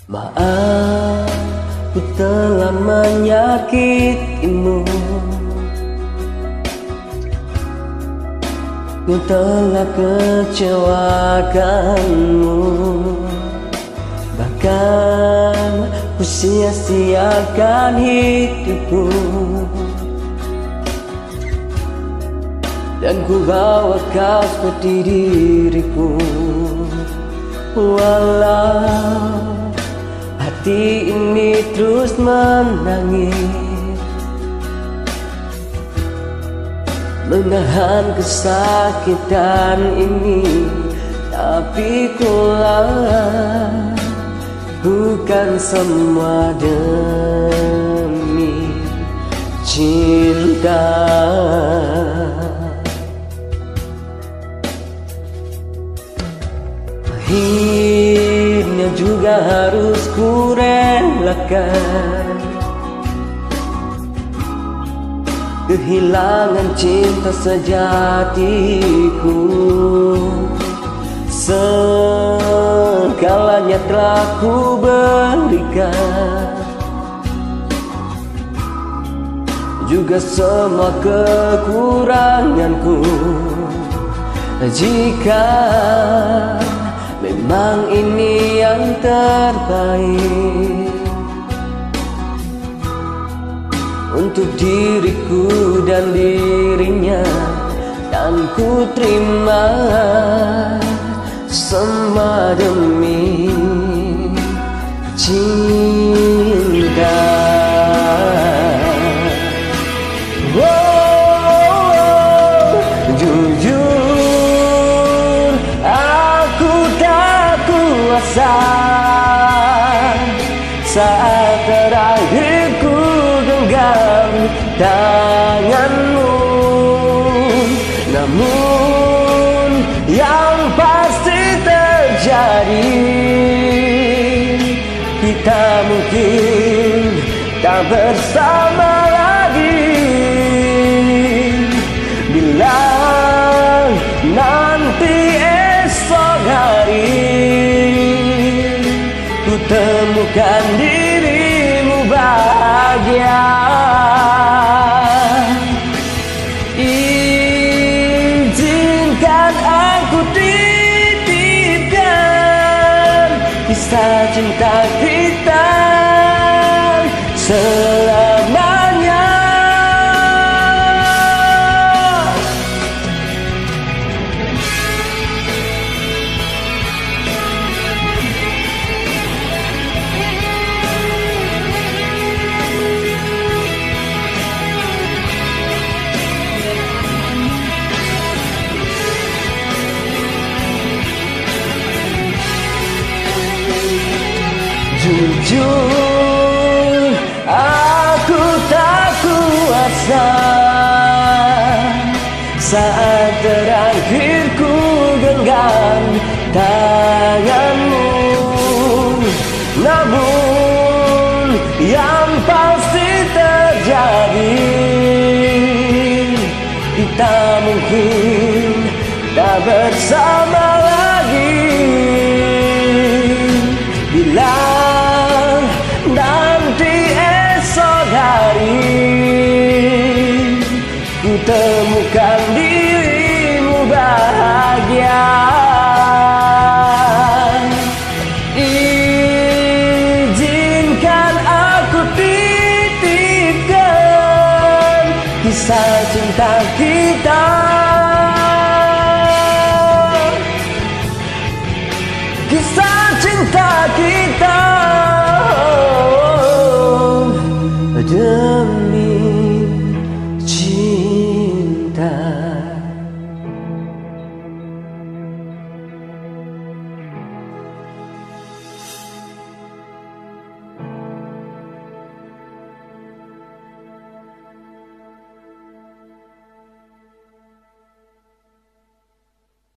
Maaf, ku telah menyakitimu. Ku telah kecewakanmu. Bahkan ku sia-siakan hidupku, dan ku bawa kau seperti diriku. Walau hati ini terus menangis, menahan kesakitan ini, tapi kulah bukan semua demi cinta. Akhirnya juga harus ku relakan kehilangan cinta sejatiku. Segalanya telah ku berikan, juga semua kekuranganku. Jika memang ini yang terbaik untuk diriku dan dirinya, dan ku terima semua demi cinta. Jujur aku tak kuasa saat terakhir ku genggam tanganmu. Namun yang pasti terjadi, kita mungkin tak bersama lagi. Bila nanti esok hari ku temukan dirimu bahagia, izinkan aku titipkan kisah cinta kita selamanya. Jujur aku tak kuasa saat terakhir ku genggam tanganmu. Namun yang pasti terjadi, kita mungkin tak bersama lagi. Bila nanti esok hari ku temukan dirimu bahagia, izinkan aku titipkan kisah cinta kita, kisah cinta kita.